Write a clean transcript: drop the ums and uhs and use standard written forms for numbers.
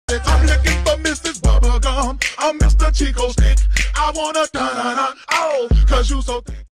I'm looking for Mrs. Bubblegum. I'm Mr. Chico Stick. I wanna da-da-da, oh, cause you so thick.